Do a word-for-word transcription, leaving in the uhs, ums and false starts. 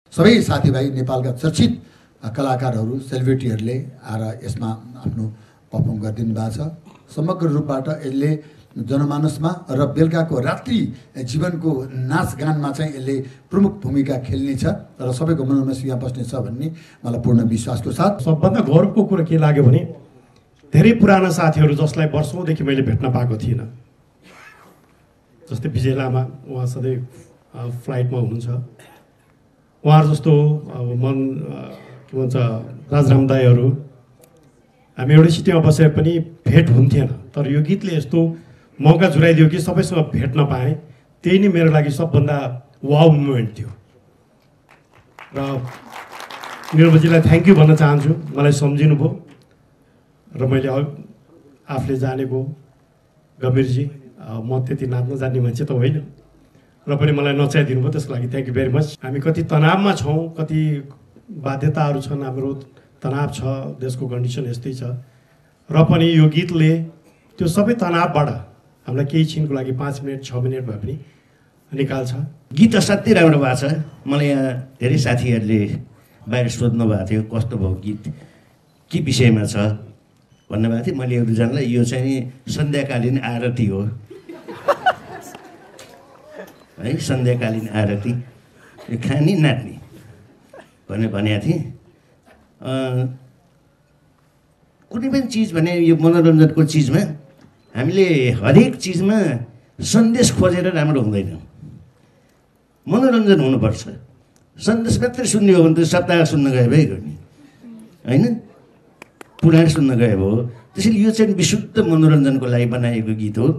सबै साथीभाइ नेपालका चर्चित कलाकारहरू सेलिब्रिटीहरूले आएर यसमा आफ्नो पर्फर्म गरिदिनु भएको छ। समग्र रूपबाट यसले जनमानसमा र बेलुकाको रात्रि जीवनको नाचगानमा चाहिँ यसले प्रमुख भूमिका खेल्नेछ र सबैको मनमा यहाँ बस्नेछ भन्ने मलाई पूर्ण विश्वासको साथ। सबभन्दा गौरवको कुरा के लाग्यो भने धेरै पुराना साथीहरू जसलाई वर्षौँदेखि मैले भेट्न पाएको थिइनँ, जस्तै विजय लामा, उहाँ सधैँ फ्लाइटमा हुनुहुन्छ, उहाँहरू जस्तो अब मन के भन्छ राजराम दाईहरू, हामी एउटै सिटीमा बसेर पनि भेट हुन्थेन, तर यो गीतले यस्तो मौका जुराइदियो कि सबैसँग भेट्न पाएँ। त्यही नै मेरो लागि सबभन्दा वाउ मोमेन्ट थियो र निर्मलजीलाई थ्याङ्क यू भन्न चाहन्छु, मलाई सम्झिनु भयो र मैले आफूले जानेको गम्भीरजी, म त्यति नाच्न जान्ने मान्छे त होइन र पनि मलाई नचाइदिनु भयो, त्यसको लागि थ्याङ्क यू भेरी मच। हामी कति तनावमा छौँ, कति बाध्यताहरू छन्, हाम्रो तनाव छ, देशको कन्डिसन यस्तै छ र पनि यो गीतले त्यो सबै तनावबाट हामीलाई केही छिनको लागि पाँच मिनट छ मिनट भए पनि निकाल्छ। गीत असाध्यै राम्रो भएको छ। मलाई यहाँ धेरै साथीहरूले बाहिर सोध्नु भएको थियो कस्तो भयो गीत, के विषयमा छ भन्नुभएको थियो। मैले एउटा जानलाई यो चाहिँ नि सन्ध्याकालीन आरती हो है, सन्ध्याकालीन आरती, यो खानी नाच्ने भनेर भनेको थिएँ। कुनै पनि चिज भने यो मनोरञ्जनको चिजमा हामीले हरेक चिजमा सन्देश खोजेर राम्रो हुँदैन, मनोरञ्जन हुनुपर्छ। सन्देश मात्रै सुन्ने हो भने त सप्ताह सुन्न गए भए गर्ने होइन, पुराण सुन्न गए भयो। त्यसैले यो चाहिँ विशुद्ध मनोरञ्जनको लागि बनाइएको गीत हो।